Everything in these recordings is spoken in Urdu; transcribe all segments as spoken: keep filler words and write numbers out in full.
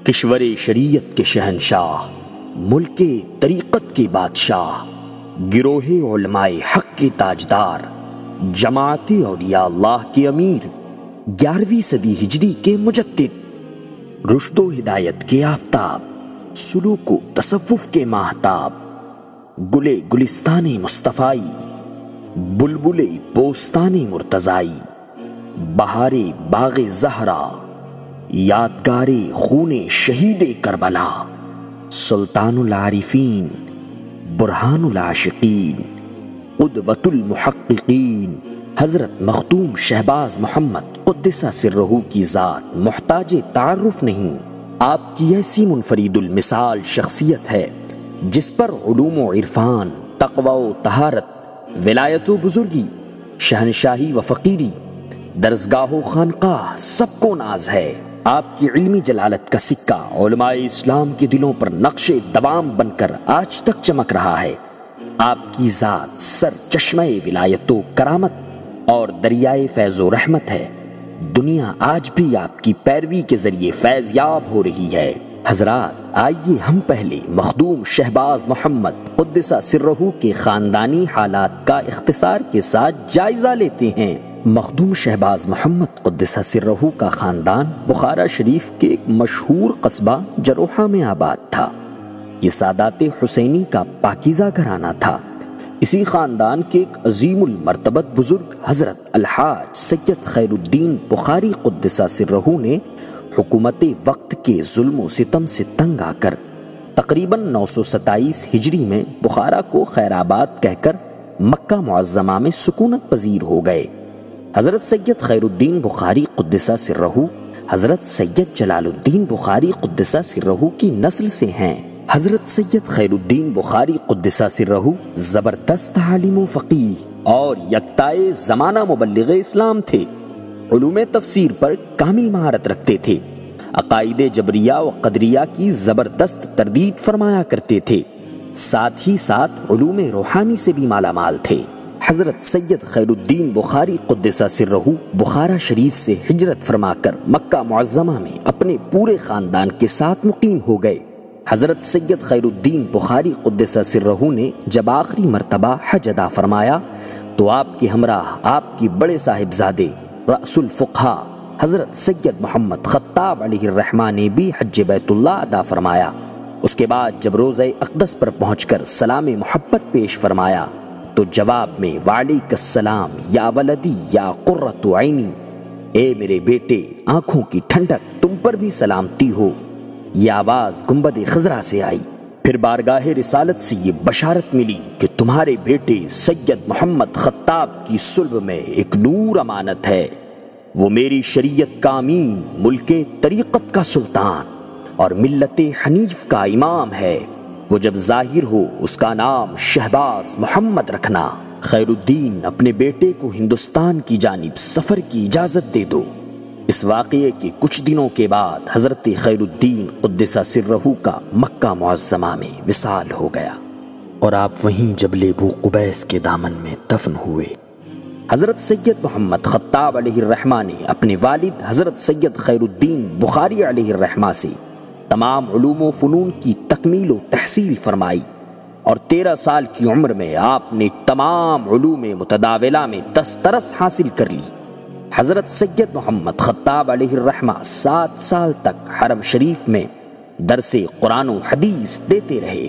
کشور شریعت کے شہنشاہ، ملک طریقت کے بادشاہ، گروہ علماء حق کے تاجدار، جماعت اولیاء اللہ کے امیر، گیارہویں صدی ہجری کے مجدد، رشد و ہدایت کے آفتاب، سلوک و تصوف کے ماہتاب، گلے گلستان مصطفائی، بلبلے بوستان مرتضائی، بہار باغ زہرا، یادگار خون شہید کربلا، سلطان العارفین، برہان العاشقین، قدوۃ المحققین، حضرت مخدوم شہباز محمد قدس سرہ کی ذات محتاج تعارف نہیں۔ آپ کی ایسی منفرد المثال شخصیت ہے جس پر علوم و عرفان، تقوی و طہارت، ولایت و بزرگی، شہنشاہی و فقیری، درسگاہ و خانقاہ سب کو ناز ہے۔ آپ کی علمی جلالت کا سکہ علماء اسلام کے دلوں پر نقش دوام بن کر آج تک چمک رہا ہے۔ آپ کی ذات سر چشمہ ولایت و کرامت اور دریائے فیض و رحمت ہے۔ دنیا آج بھی آپ کی پیروی کے ذریعے فیض یاب ہو رہی ہے۔ حضرات، آئیے ہم پہلے مخدوم شہباز محمد قدس سرہ کے خاندانی حالات کا اختصار کے ساتھ جائزہ لیتے ہیں۔ مخدوم شہباز محمد قدس سرہ کا خاندان بخارا شریف کے ایک مشہور قصبہ جروحہ میں آباد تھا۔ یہ سادات حسینی کا پاکیزہ گھرانہ تھا۔ اسی خاندان کے ایک عظیم المرتبت بزرگ حضرت الحاج سید خیر الدین بخاری قدس سرہ نے حکومت وقت کے ظلم و ستم سے تنگ آ کر تقریباً نو سو ستائیس ہجری میں بخارا کو خیر آباد کہہ کر مکہ معظمہ میں سکونت پذیر ہو گئے۔ حضرت سید خیر الدین بخاری قدس سرہ حضرت سید جلال الدین بخاری قدس سرہ کی نسل سے ہیں۔ حضرت سید خیر الدین بخاری قدس سرہ زبردست عالم و فقیہ اور یکتائے زمانہ مبلغ اسلام تھے۔ علوم تفسیر پر کامل مہارت رکھتے تھے۔ عقائد جبریہ و قدریہ کی زبردست تردید فرمایا کرتے تھے۔ ساتھ ہی ساتھ علوم روحانی سے بھی مالا مال تھے۔ حضرت سید خیر الدین بخاری قدس سرہ بخارا شریف سے ہجرت فرما کر مکہ معظمہ میں اپنے پورے خاندان کے ساتھ مقیم ہو گئے۔ حضرت سید خیر الدین بخاری قدس سرہ نے جب آخری مرتبہ حج ادا فرمایا تو آپ کے ہمراہ آپ کی بڑے صاحبزادے رأس الفقہا حضرت سید محمد خطاب علیہ الرحمہ نے بھی حج بیت اللہ ادا فرمایا۔ اس کے بعد جب روضہ اقدس پر پہنچ کر سلام محبت پیش فرمایا تو جواب میں وعلیک السلام یا ولدی یا قرۃ عینی، اے میرے بیٹے آنکھوں کی ٹھنڈک تم پر بھی سلامتی ہو، یہ آواز گنبد خضرا سے آئی۔ پھر بارگاہ رسالت سے یہ بشارت ملی کہ تمہارے بیٹے سید محمد خطاب کی صلب میں ایک نور امانت ہے، وہ میری شریعت کا امین، ملک طریقت کا سلطان اور ملت حنیف کا امام ہے۔ وہ جب ظاہر ہو اس کا نام شہباز محمد رکھنا۔ خیر الدین اپنے بیٹے کو ہندوستان کی جانب سفر کی اجازت دے دو۔ اس واقعے کے کچھ دنوں کے بعد حضرت خیر الدین قدس سرہ کا مکہ معظمہ میں وصال ہو گیا اور آپ وہیں جبل ابو قبیس کے دامن میں دفن ہوئے۔ حضرت سید محمد خطاب علیہ الرحمہ نے اپنے والد حضرت سید خیر الدین بخاری علیہ الرحمہ سے تمام علوم و فنون کی تکمیل و تحصیل فرمائی اور تیرہ سال کی عمر میں آپ نے تمام علوم متداولہ میں دسترس حاصل کر لی۔ حضرت سید محمد خطاب علیہ الرحمہ سات سال تک حرم شریف میں درس قرآن و حدیث دیتے رہے۔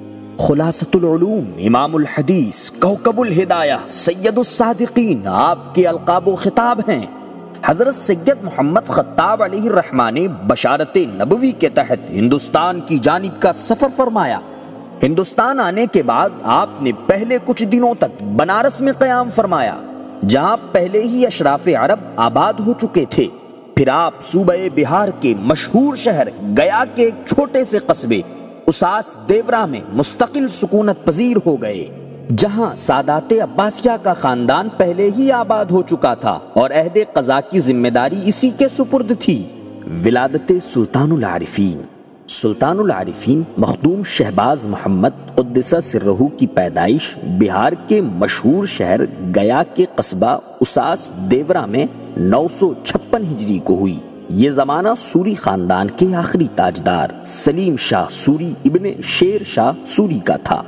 خلاصۃ العلوم، امام الحدیث، کوكب الہدایہ، سید الصادقین آپ کے القاب و خطاب ہیں۔ حضرت سید محمد خطاب علیہ الرحمہ نے بشارت نبوی کے تحت ہندوستان کی جانب کا سفر فرمایا۔ ہندوستان آنے کے بعد آپ نے پہلے کچھ دنوں تک بنارس میں قیام فرمایا، جہاں پہلے ہی اشراف عرب آباد ہو چکے تھے۔ پھر آپ صوبہ بہار کے مشہور شہر گیا کے ایک چھوٹے سے قصبے اساس دیورا میں مستقل سکونت پذیر ہو گئے، جہاں سادات عباسیہ کا خاندان پہلے ہی آباد ہو چکا تھا اور عہد قضاء کی ذمہ داری اسی کے سپرد تھی۔ ولادت سلطان العارفین سلطان العارفین مخدوم شہباز محمد قدس سرہ کی پیدائش بہار کے مشہور شہر گیا کے قصبہ اساس دیورا میں نو سو چھپن ہجری کو ہوئی۔ یہ زمانہ سوری خاندان کے آخری تاجدار سلیم شاہ سوری ابن شیر شاہ سوری کا تھا۔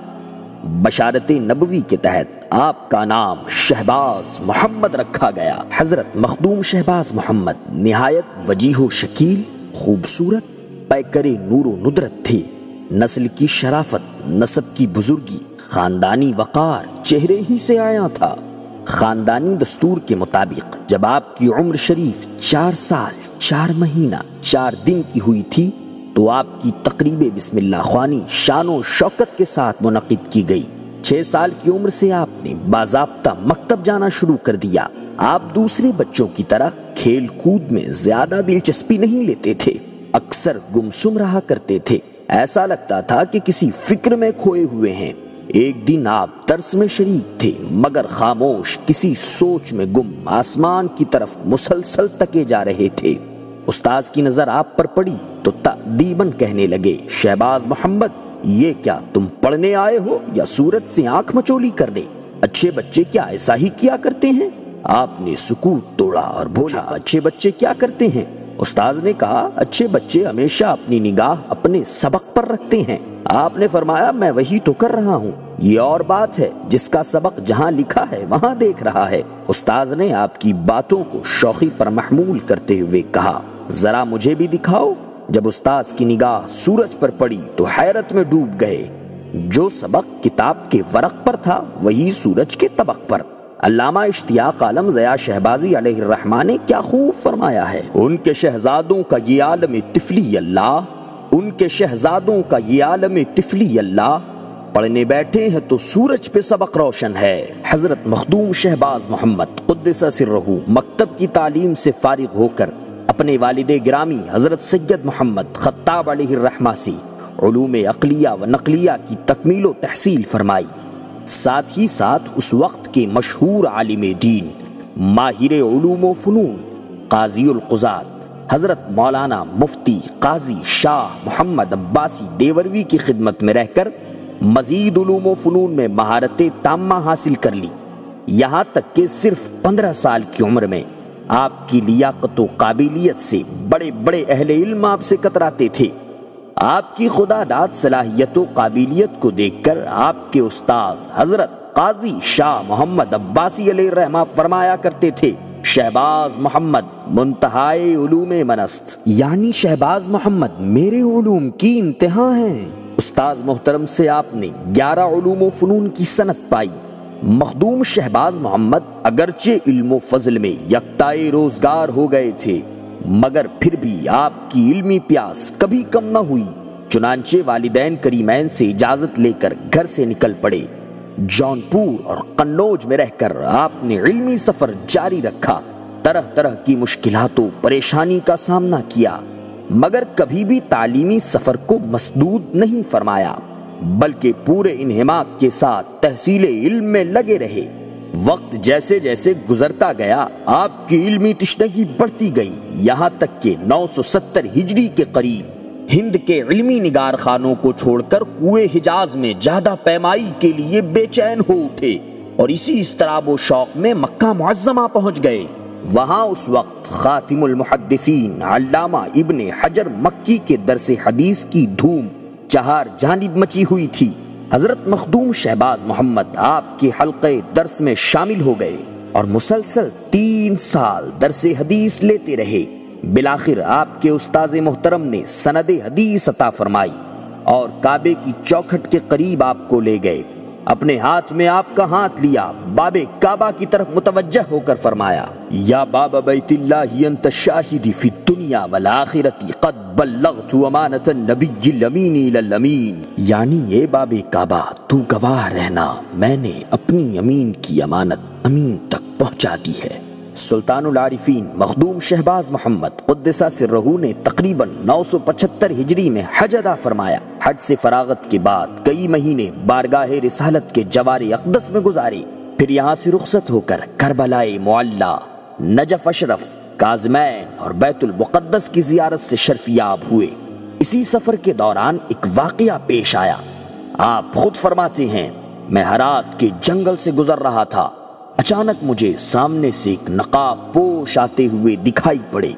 بشارت نبوی کے تحت آپ کا نام شہباز محمد رکھا گیا۔ حضرت مخدوم شہباز محمد نہایت وجیح و شکیل، خوبصورت، پیکر نور و ندرت تھے۔ نسل کی شرافت، نسب کی بزرگی، خاندانی وقار چہرے ہی سے آیا تھا۔ خاندانی دستور کے مطابق جب آپ کی عمر شریف چار سال چار مہینہ چار دن کی ہوئی تھی تو آپ کی تقریب بسم اللہ خوانی شان و شوکت کے ساتھ منعقد کی گئی۔ چھ سال کی عمر سے آپ نے باضابطہ مکتب جانا شروع کر دیا۔ آپ دوسرے بچوں کی طرح کھیل کود میں زیادہ دلچسپی نہیں لیتے تھے، اکثر گمسم رہا کرتے تھے، ایسا لگتا تھا کہ کسی فکر میں کھوئے ہوئے ہیں۔ ایک دن آپ درس میں شریک تھے مگر خاموش، کسی سوچ میں گم، آسمان کی طرف مسلسل تکے جا رہے تھے۔ استاذ کی نظر آپ پر پڑی تو تأدیباً کہنے لگے، شہباز محمد، یہ کیا تم پڑھنے آئے ہو یا سورت سے آنکھ مچولی کرنے؟ اچھے بچے کیا ایسا ہی کیا کرتے ہیں؟ آپ نے سکوت توڑا اور بولا، اچھے بچے کیا کرتے ہیں؟ استاذ نے کہا، اچھے بچے ہمیشہ اپنی نگاہ اپنے سبق پر رکھتے ہیں۔ آپ نے فرمایا، میں وہی تو کر رہا ہوں، یہ اور بات ہے جس کا سبق جہاں لکھا ہے وہاں دیکھ رہا ہے۔ استاذ نے آپ کی باتوں کو شوخی پر محمول کرتے ہوئے کہا، ذرا مجھے بھی دکھاؤ۔ جب استاذ کی نگاہ سورج پر پڑی تو حیرت میں ڈوب گئے۔ جو سبق کتاب کے ورق پر تھا وہی سورج کے طبق پر۔ علامہ اشتیاق عالم ضیاء شہبازی علیہ الرحمہ نے کیا خوب فرمایا ہے، ان کے شہزادوں کا یہ عالم طفلی اللہ، ان کے شہزادوں کا یہ عالم طفلی اللہ، پڑھنے بیٹھے ہیں تو سورج پہ سبق روشن ہے۔ حضرت مخدوم شہباز محمد قدس سرہ مکتب کی تعلیم سے فارغ ہو کر اپنے والد گرامی حضرت سید محمد خطاب علیہ الرحمہ سے علوم عقلیہ و نقلیہ کی تکمیل و تحصیل فرمائی۔ ساتھ ہی ساتھ اس وقت کے مشہور عالم دین، ماہر علوم و فنون، قاضی القضات حضرت مولانا مفتی قاضی شاہ محمد عباسی دیوروی کی خدمت میں رہ کر مزید علوم و فنون میں مہارت تامہ حاصل کر لی۔ یہاں تک کہ صرف پندرہ سال کی عمر میں آپ کی لیاقت و قابلیت سے بڑے بڑے اہل علم آپ سے کتراتے تھے۔ آپ کی خدا داد صلاحیت و قابلیت کو دیکھ کر آپ کے استاذ حضرت قاضی شاہ محمد عباسی علیہ الرحمہ فرمایا کرتے تھے، شہباز محمد منتہائے علوم منست، یعنی شہباز محمد میرے علوم کی انتہا ہیں۔ استاذ محترم سے آپ نے گیارہ علوم و فنون کی سند پائی۔ مخدوم شہباز محمد اگرچہ علم و فضل میں یکتائے روزگار ہو گئے تھے مگر پھر بھی آپ کی علمی پیاس کبھی کم نہ ہوئی۔ چنانچہ والدین کریمین سے اجازت لے کر گھر سے نکل پڑے۔ جونپور اور قنوج میں رہ کر آپ نے علمی سفر جاری رکھا، طرح طرح کی مشکلات و پریشانی کا سامنا کیا مگر کبھی بھی تعلیمی سفر کو مسدود نہیں فرمایا بلکہ پورے انہماک کے ساتھ تحصیل علم میں لگے رہے۔ وقت جیسے جیسے گزرتا گیا آپ کی علمی تشنگی بڑھتی گئی، یہاں تک کہ نو سو ستر ہجری کے قریب ہند کے علمی نگار خانوں کو چھوڑ کر کوئے حجاز میں جادہ پیمائی کے لیے بے چین ہو اٹھے اور اسی اضطراب و شوق میں مکہ معظمہ پہنچ گئے۔ وہاں اس وقت خاتم المحدثین علامہ ابن حجر مکی کے درس حدیث کی دھوم چہار جانب مچی ہوئی تھی۔ حضرت مخدوم شہباز محمد آپ کے حلقے درس میں شامل ہو گئے اور مسلسل تین سال درس حدیث لیتے رہے۔ بالآخر آپ کے استاذ محترم نے سند حدیث عطا فرمائی اور کعبے کی چوکھٹ کے قریب آپ کو لے گئے۔ اپنے ہاتھ میں آپ کا ہاتھ لیا، باب کعبہ کی طرف متوجہ ہو کر فرمایا، یا باب بیت اللہ انت شاہدی فی الدنیا والآخرۃ قد بلغت امانۃ النبی الامین الی الامین، یعنی اے باب کعبہ تو گواہ رہنا، میں نے اپنی امین کی امانت امین تک پہنچا دی ہے۔ سلطان العارفین مخدوم شہباز محمد قدس سرہ نے تقریباً نو سو پچہتر ہجری میں حج ادا فرمایا۔ حج سے فراغت کے بعد کئی مہینے بارگاہ رسالت کے جوار اقدس میں گزارے، پھر یہاں سے رخصت ہو کر کربلائے معلی، نجف اشرف، کاظمین اور بیت المقدس کی زیارت سے شرفیاب ہوئے۔ اسی سفر کے دوران ایک واقعہ پیش آیا۔ آپ خود فرماتے ہیں، میں ہرات کے جنگل سے گزر رہا تھا، اچانک مجھے سامنے سے ایک نقاب پوش آتے ہوئے دکھائی پڑے۔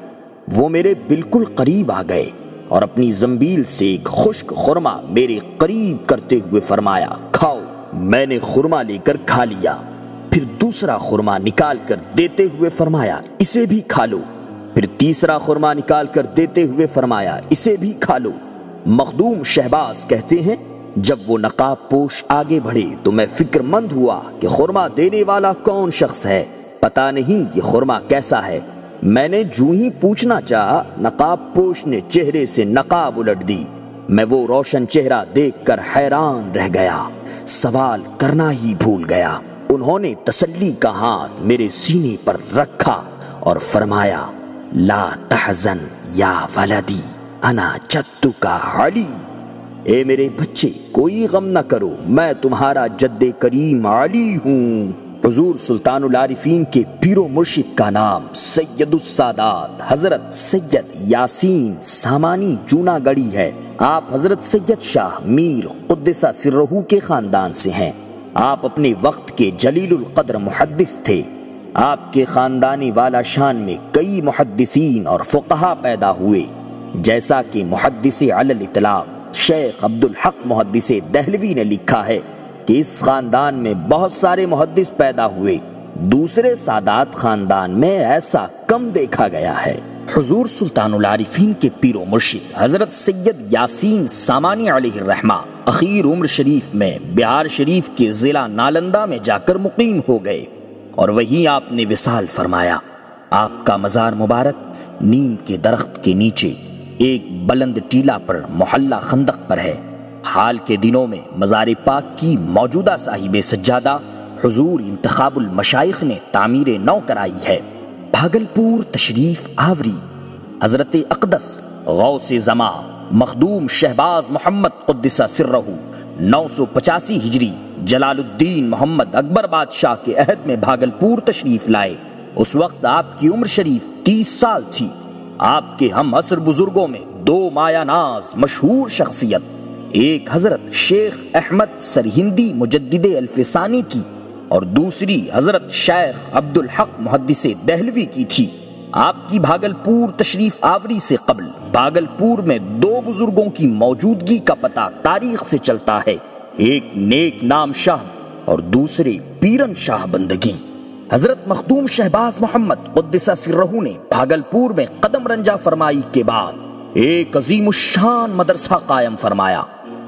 وہ میرے بالکل قریب آ گئے اور اپنی زنبیل سے ایک خشک خرما میرے قریب کرتے ہوئے فرمایا کھاؤ۔ میں نے خرما لے کر کھا لیا۔ پھر دوسرا خرما نکال کر دیتے ہوئے فرمایا اسے بھی کھا لو۔ پھر تیسرا خرما نکال کر دیتے ہوئے فرمایا اسے بھی کھا لو۔ مخدوم شہباز کہتے ہیں جب وہ نقاب پوش آگے بڑھے تو میں فکر مند ہوا کہ خرما دینے والا کون شخص ہے، پتہ نہیں یہ خرما کیسا ہے۔ میں نے جو ہی پوچھنا چاہا نقاب پوش نے چہرے سے نقاب الٹ دی۔ میں وہ روشن چہرہ دیکھ کر حیران رہ گیا، سوال کرنا ہی بھول گیا۔ انہوں نے تسلی کا ہاتھ میرے سینے پر رکھا اور فرمایا لا تحزن یا ولدی انا جدک علی، اے میرے بچے کوئی غم نہ کرو، میں تمہارا جد کریم علی ہوں۔ حضور سلطان العارفین کے پیر و مرشد کا نام سید السادات حضرت سید یاسین سامانی جونا گڑھی ہے۔ آپ حضرت سید شاہ میر قدس سرہ کے خاندان سے ہیں۔ آپ اپنے وقت کے جلیل القدر محدث تھے۔ آپ کے خاندانی والا شان میں کئی محدثین اور فقہا پیدا ہوئے، جیسا کہ محدث علی الاطلاق شیخ عبدالحق محدث دہلوی نے لکھا ہے کہ اس خاندان میں بہت سارے محدث پیدا ہوئے، دوسرے سادات خاندان میں ایسا کم دیکھا گیا ہے۔ حضور سلطان العارفین کے پیر و مرشد حضرت سید یاسین سامانی علیہ الرحمہ اخیر عمر شریف میں بہار شریف کے ضلع نالندہ میں جا کر مقیم ہو گئے اور وہیں آپ نے وصال فرمایا۔ آپ کا مزار مبارک نیم کے درخت کے نیچے ایک بلند ٹیلا پر محلہ خندق پر ہے۔ حال کے دنوں میں مزار پاک کی موجودہ صاحب سجادہ حضور انتخاب المشائخ نے تعمیر نو کرائی ہے۔ بھاگلپور تشریف آوری حضرت اقدس غوث زماں مخدوم شہباز محمد قدس سرہ نو سو پچاسی ہجری جلال الدین محمد اکبر بادشاہ کے عہد میں بھاگلپور تشریف لائے۔ اس وقت آپ کی عمر شریف تیس سال تھی۔ آپ کے ہم عصر بزرگوں میں دو مایہ ناز مشہور شخصیت، ایک حضرت شیخ احمد سرہندی مجدد الفسانی کی اور دوسری حضرت شیخ عبدالحق محدث دہلوی کی تھی۔ آپ کی بھاگلپور تشریف آوری سے قبل بھاگلپور میں دو بزرگوں کی موجودگی کا پتہ تاریخ سے چلتا ہے، ایک نیک نام شاہ اور دوسرے پیرن شاہ بندگی۔ حضرت مخدوم شہباز محمد قدس سرہ نے بھاگلپور میں قدم رنجا فرمائی کے بعد ایک عظیم الشان مدرسہ قائم فرمایا۔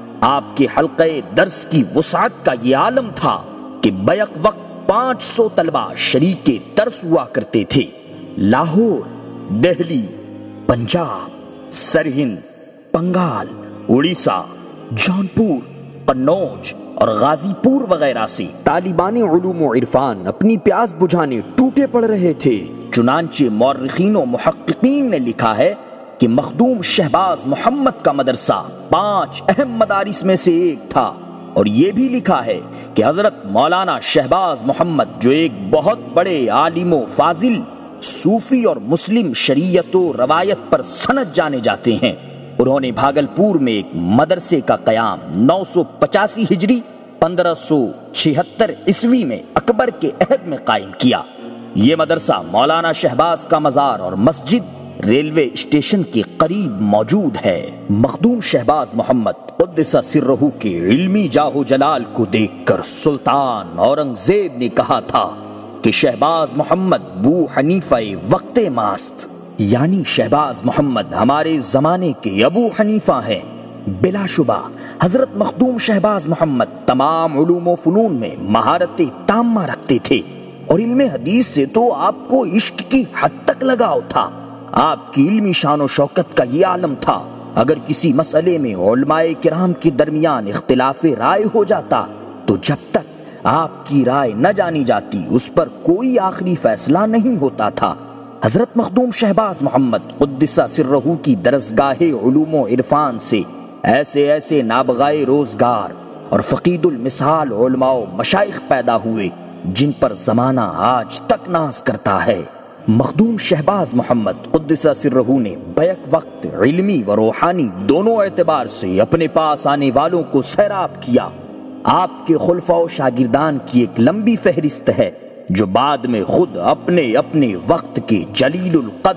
آپ کے حلقہ درس کی وسعت کا یہ عالم تھا کہ بیک وقت پانچ سو طلبہ شریک درس ہوا کرتے تھے۔ لاہور، دہلی، پنجاب، سرہند، بنگال، اڑیسہ، جونپور، قنوج اور غازی پور وغیرہ سے طالبان علوم و عرفان اپنی پیاس بجھانے ٹوٹے پڑ رہے تھے۔ چنانچہ مورخین و محققین نے لکھا ہے کہ مخدوم شہباز محمد کا مدرسہ پانچ اہم مدارس میں سے ایک تھا، اور یہ بھی لکھا ہے کہ حضرت مولانا شہباز محمد جو ایک بہت بڑے عالم و فاضل صوفی اور مسلم شریعت و روایت پر سند جانے جاتے ہیں، انہوں نے بھاگلپور میں ایک مدرسے کا قیام نو سو پچاسی ہجری پندرہ سو چھہتر عیسوی میں اکبر کے عہد میں قائم کیا۔ یہ مدرسہ مولانا شہباز کا مزار اور مسجد ریلوے اسٹیشن کے قریب موجود ہے۔ مخدوم شہباز محمد قدس سرہ کے علمی جاہ و جلال کو دیکھ کر سلطان اورنگزیب نے کہا تھا کہ شہباز محمد بو حنیفہ وقت ماست، یعنی شہباز محمد ہمارے زمانے کے ابو حنیفہ ہیں۔ بلا شبہ حضرت مخدوم شہباز محمد تمام علوم و فنون میں مہارت تامہ رکھتے تھے، اور علم حدیث سے تو آپ کو عشق کی حد تک لگاؤ تھا۔ آپ کی علمی شان و شوکت کا یہ عالم تھا، اگر کسی مسئلے میں علماء کرام کے درمیان اختلاف رائے ہو جاتا تو جب تک آپ کی رائے نہ جانی جاتی اس پر کوئی آخری فیصلہ نہیں ہوتا تھا۔ حضرت مخدوم شہباز محمد قدس سرہ کی درسگاہ علوم و عرفان سے ایسے ایسے نابغائے روزگار اور فقید المثال علماء و مشائخ پیدا ہوئے جن پر زمانہ آج تک ناز کرتا ہے۔ مخدوم شہباز محمد قدس سرہ نے بیک وقت علمی و روحانی دونوں اعتبار سے اپنے پاس آنے والوں کو سیراب کیا۔ آپ کے خلفاء و شاگردان کی ایک لمبی فہرست ہے جو بعد میں خود اپنے اپنے وقت کے جلیل القدر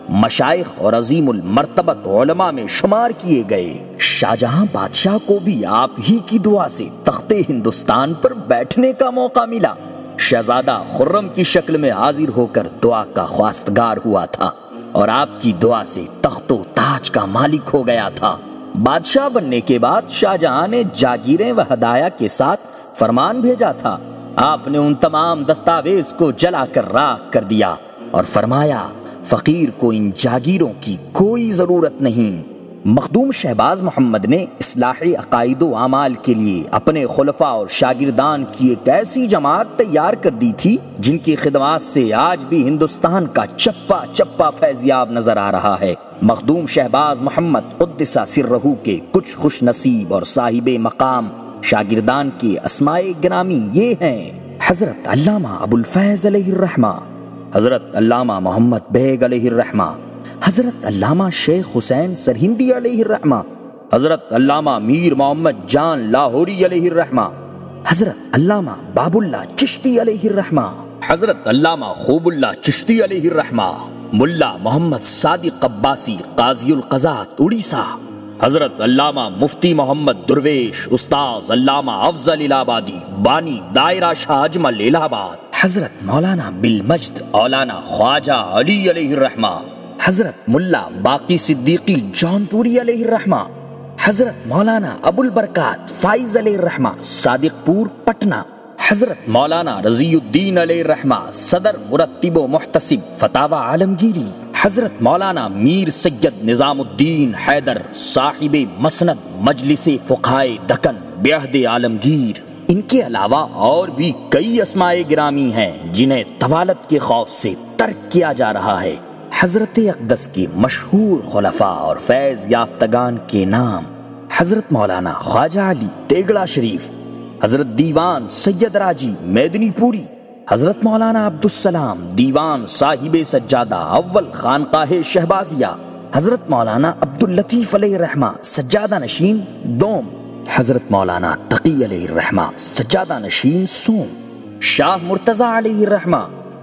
مشائخ اور عظیم المرتبت علماء میں شمار کیے گئے۔ شاہجہاں بادشاہ کو بھی آپ ہی کی دعا سے تخت ہندوستان پر بیٹھنے کا موقع ملا۔ شہزادہ خرم کی شکل میں حاضر ہو کر دعا کا خواستگار ہوا تھا اور آپ کی دعا سے تخت و تاج کا مالک ہو گیا تھا۔ بادشاہ بننے کے بعد شاہجہاں نے جاگیریں و ہدایہ کے ساتھ فرمان بھیجا تھا۔ آپ نے ان تمام دستاویز کو جلا کر راکھ کر دیا اور فرمایا فقیر کو ان جاگیروں کی کوئی ضرورت نہیں۔ مخدوم شہباز محمد نے اصلاحی عقائد و اعمال کے لیے اپنے خلفاء اور شاگردان کی ایک ایسی جماعت تیار کر دی تھی جن کی خدمات سے آج بھی ہندوستان کا چپا چپا فیضیاب نظر آ رہا ہے۔ مخدوم شہباز محمد قدس سرہ کے کچھ خوش نصیب اور صاحب مقام شاگردان کے اسماء گرامی یہ ہیں: حضرت علامہ ابو الفیض علیہ الرحمہ، حضرت علامہ محمد بیگ علیہ الرحمہ، حضرت علامہ شیخ حسین سرہندی علیہ الرحمہ، حضرت علامہ میر محمد جان لاہوری علیہ الرحمہ، حضرت علامہ باب اللہ چشتی علیہ الرحمہ، حضرت علامہ خوب اللہ چشتی علیہ الرحمہ، ملا محمد صادق عباسی قاضی القضات اڑیسہ، حضرت علامہ مفتی محمد درویش استاذ علامہ افضل الہآبادی بانی دائرہ شاہ اجمل الہ آباد، حضرت مولانا بالمجد مولانا خواجہ علی علیہ الرحمہ، حضرت ملا باقی صدیقی جونپوری علیہ الرحمہ، حضرت مولانا ابو البرکات فائز علیہ الرحمہ صادق پور پٹنہ، حضرت مولانا رضی الدین علیہ الرحمہ صدر مرتب و محتسب فتاوی عالمگیری، حضرت مولانا میر سید نظام الدین حیدر صاحب مسند مجلس فقہائے دکن بعہد عالمگیر۔ ان کے علاوہ اور بھی کئی اسماء گرامی ہیں جنہیں طوالت کے خوف سے ترک کیا جا رہا ہے۔ حضرت اقدس کے مشہور خلفاء اور فیض یافتگان کے نام: حضرت مولانا خواجہ علی تیگڑا شریف، حضرت دیوان سید راجی میدنی پوری، حضرت مولانا عبدالسلام دیوان صاحب سجادہ اول خانقاہ شہبازیہ، حضرت مولانا عبداللطیف علیہ الرحمہ سجادہ نشین دوم، حضرت مولانا تقی علیہ الرحمہ سجادہ نشین سوم، شاہ مرتضیٰ علیہ الرحمہ،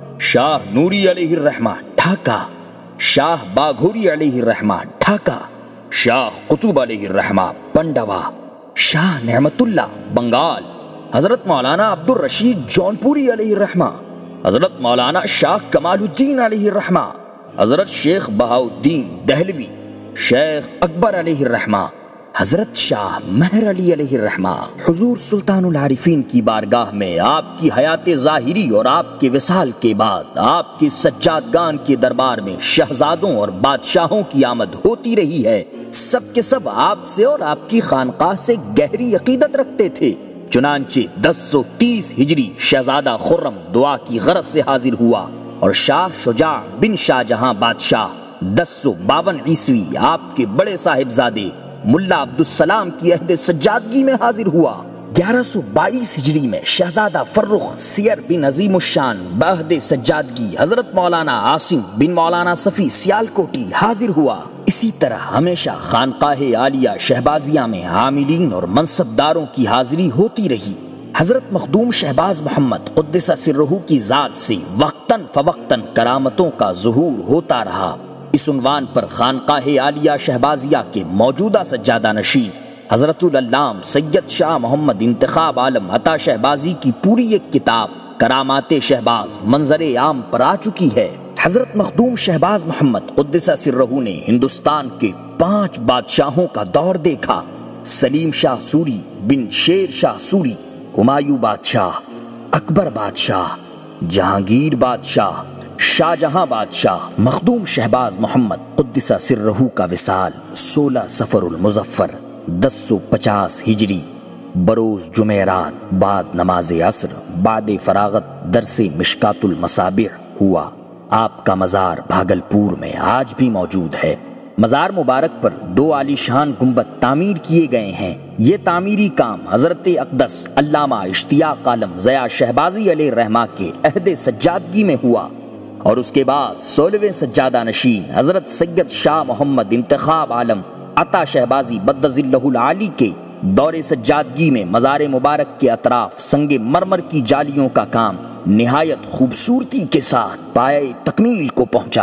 شاہ نوری علیہ الرحمہ ڈھاکہ، شاہ باگھوری علیہ الرحمہ ڈھاکہ، شاہ قطب علیہ الرحمہ پنڈوا، شاہ نعمت اللہ بنگال، حضرت مولانا عبد الرشید جونپوری علیہ الرحمہ، حضرت مولانا شاہ کمال الدین علیہ الرحمہ، حضرت شیخ بہاؤالدین دہلوی، شیخ اکبر علیہ الرحمہ، حضرت شاہ مہر علی علیہ الرحمہ۔ حضور سلطان العارفین کی بارگاہ میں آپ کی حیات ظاہری اور آپ کے وصال کے بعد آپ کے سجادگان کے دربار میں شہزادوں اور بادشاہوں کی آمد ہوتی رہی ہے۔ سب کے سب آپ سے اور آپ کی خانقاہ سے گہری عقیدت رکھتے تھے۔ چنانچہ دس سو تیس ہجری شہزادہ خرم دعا کی غرض سے حاضر ہوا اور شاہ شجاع بن شاہ جہاں بادشاہ دس سو باون عیسوی آپ کے بڑے صاحبزادے ملا عبدالسلام کی عہد سجادگی میں حاضر ہوا۔ گیارہ سو بائیس ہجری میں شہزادہ فرخ سیر بن عظیم الشان بعہد سجادگی حضرت مولانا عاصم بن مولانا صفی سیالکوٹی حاضر ہوا۔ اسی طرح ہمیشہ خانقاہ عالیہ شہبازیہ میں عاملین اور منصبداروں کی حاضری ہوتی رہی۔ حضرت مخدوم شہباز محمد قدس سرہ کی ذات سے وقتاً فوقتاً کرامتوں کا ظہور ہوتا رہا۔ اس عنوان پر خانقاہ عالیہ شہبازیہ کے موجودہ سجادہ نشین حضرت العلام سید شاہ محمد انتخاب عالم عطا شہبازی کی پوری ایک کتاب کرامات شہباز منظر عام پر آ چکی ہے۔ حضرت مخدوم شہباز محمد قدس سرہ نے ہندوستان کے پانچ بادشاہوں کا دور دیکھا: سلیم شاہ سوری بن شیر شاہ سوری، ہمایوں بادشاہ، اکبر بادشاہ، جہانگیر بادشاہ، شاہ جہاں بادشاہ۔ مخدوم شہباز محمد قدس سرہ کا وصال سولہ صفر المظفر دس سو پچاس ہجری بروز جمعرات بعد نماز عصر بعد فراغت درس مشکات المصابیح ہوا۔ آپ کا مزار بھاگلپور میں آج بھی موجود ہے۔ مزار مبارک پر دو عالی شان گنبد تعمیر کیے گئے ہیں۔ یہ تعمیری کام حضرت اقدس علامہ اشتیاق عالم ضیاء شہبازی علیہ الرحمہ کے عہد سجادگی میں ہوا اور اس کے بعد سولہویں سجادہ نشین حضرت سید شاہ محمد انتخاب عالم عطا شہبازی بد ظلہ العالی کے دور سجادگی میں مزار مبارک کے اطراف سنگ مرمر کی جالیوں کا کام نہایت خوبصورتی کے ساتھ پایۂ تکمیل کو پہنچا۔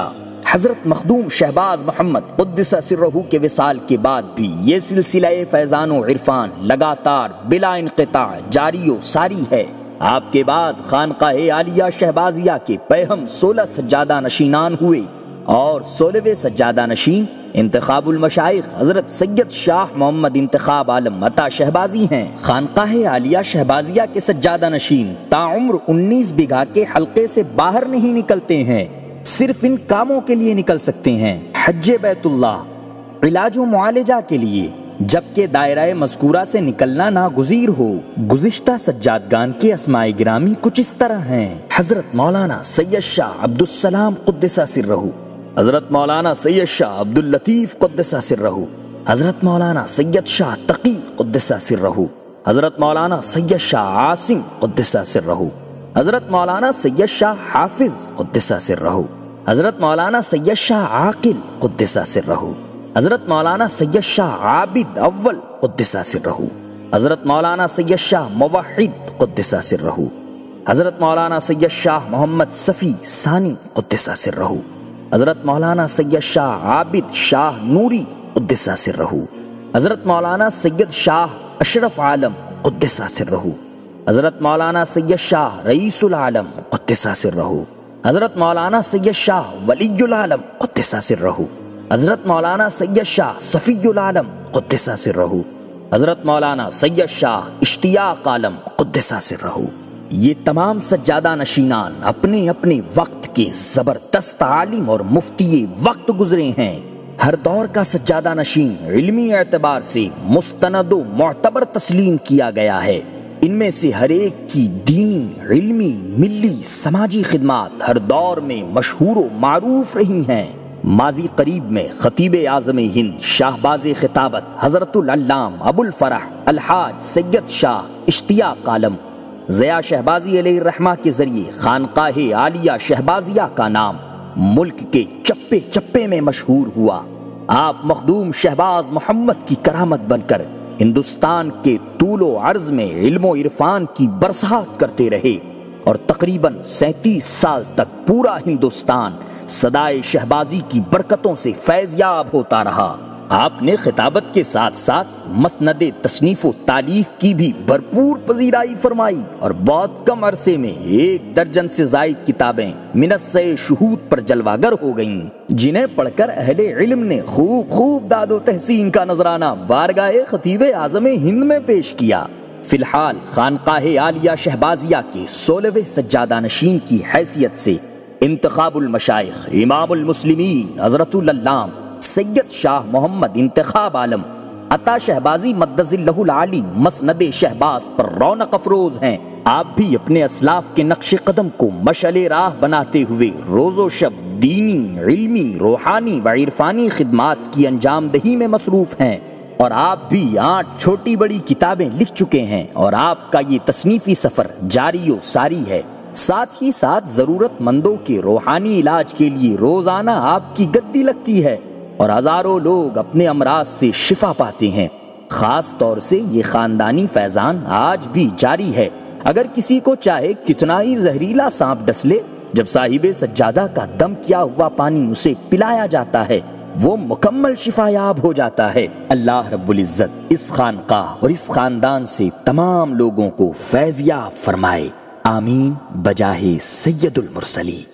حضرت مخدوم شہباز محمد قدس سرہ کے وصال کے بعد بھی یہ سلسلہ فیضان و عرفان لگاتار بلا انقطاع جاری و ساری ہے۔ آپ کے بعد خانقاہ عالیہ شہبازیہ کے پیہم سولہ سجادہ نشینان ہوئے اور سولہویں سجادہ نشین انتخاب المشائخ حضرت سید شاہ محمد انتخاب عالم عطا شہبازی ہیں۔ خانقاہ عالیہ شہبازیہ کے سجادہ نشین تاعمر انیس بیگھہ کے حلقے سے باہر نہیں نکلتے ہیں، صرف ان کاموں کے لیے نکل سکتے ہیں: حج بیت اللہ، علاج و معالجہ کے لیے، جبکہ دائرہ مذکورہ سے نکلنا ناگزیر ہو۔ گزشتہ سجادگان کے اسماء گرامی کچھ اس طرح ہیں: حضرت مولانا سید شاہ عبد السلام قدس سرہ، حضرت مولانا سید شاہ عبد اللطیف قدس سرہ، حضرت مولانا سید شاہ تقی قدس سرہ، حضرت مولانا سید شاہ عاصم قدس سرہ، حضرت مولانا سید شاہ حافظ قدس سرہ، حضرت مولانا سید شاہ عاقل قدس سرہ، حضرت مولانا سید شاہ عابد اول قدس سرہ، حضرت مولانا سید شاہ موحد قدس سرہ، حضرت مولانا سید شاہ محمد صفی ثانی قدس سرہ، حضرت مولانا سید شاہ عابد شاہ نوری قدس سرہ، حضرت مولانا سید شاہ اشرف عالم قدس سرہ، حضرت مولانا سید شاہ رئیس العالم قدس سرہ، حضرت مولانا سید شاہ ولی العالم قدس سرہ، حضرت مولانا سید شاہ صفی العالم قدس سرہ، حضرت مولانا سید شاہ اشتیاق عالم قدس سرہ۔ یہ تمام سجادہ نشینان اپنے اپنے وقت کے زبردست عالم اور مفتی وقت گزرے ہیں۔ ہر دور کا سجادہ نشین علمی اعتبار سے مستند و معتبر تسلیم کیا گیا ہے۔ ان میں سے ہر ایک کی دینی، علمی، ملی، سماجی خدمات ہر دور میں مشہور و معروف رہی ہیں۔ ماضی قریب میں خطیب اعظم ہند شاہباز خطابت حضرت العلام ابو الفرح الحاج سید شاہ اشتیاق عالم ضیاء شہبازی علیہ الرحمہ کے ذریعے خانقاہ عالیہ شہبازیہ کا نام ملک کے چپے چپے میں مشہور ہوا۔ آپ مخدوم شہباز محمد کی کرامت بن کر ہندوستان کے طول و عرض میں علم و عرفان کی برسات کرتے رہے اور تقریباً سینتیس سال تک پورا ہندوستان صدائے شہبازی کی برکتوں سے فیض یاب ہوتا رہا۔ آپ نے خطابت کے ساتھ ساتھ مسند تصنیف و تالیف کی بھی بھرپور پذیرائی فرمائی اور بہت کم عرصے میں ایک درجن سے زائد کتابیں منصۂ شہود پر جلواگر ہو گئیں، جنہیں پڑھ کر اہل علم نے خوب خوب داد و تحسین کا نذرانہ بارگاہ خطیب اعظم ہند میں پیش کیا۔ فی الحال خانقاہ عالیہ شہبازیہ کے سولہویں سجادہ نشین کی حیثیت سے انتخاب المشائخ امام المسلمین حضرت العلام سید شاہ محمد انتخاب عالم عطا شہبازی مدظ اللہ العالی مسند شہباز پر رونق افروز ہیں۔ آپ بھی اپنے اسلاف کے نقش قدم کو مشعل راہ بناتے ہوئے روز و شب دینی، علمی، روحانی و عرفانی خدمات کی انجام دہی میں مصروف ہیں، اور آپ بھی آٹھ چھوٹی بڑی کتابیں لکھ چکے ہیں اور آپ کا یہ تصنیفی سفر جاری و ساری ہے۔ ساتھ ہی ساتھ ضرورت مندوں کے روحانی علاج کے لیے روزانہ آپ کی گدی لگتی ہے اور ہزاروں لوگ اپنے امراض سے شفا پاتے ہیں۔ خاص طور سے یہ خاندانی فیضان آج بھی جاری ہے۔ اگر کسی کو چاہے کتنا ہی زہریلا سانپ ڈس لے، جب صاحب سجادہ کا دم کیا ہوا پانی اسے پلایا جاتا ہے وہ مکمل شفا یاب ہو جاتا ہے۔ اللہ رب العزت اس خانقاہ اور اس خاندان سے تمام لوگوں کو فیض یاب فرمائے، آمین بجاہ سید المرسلین۔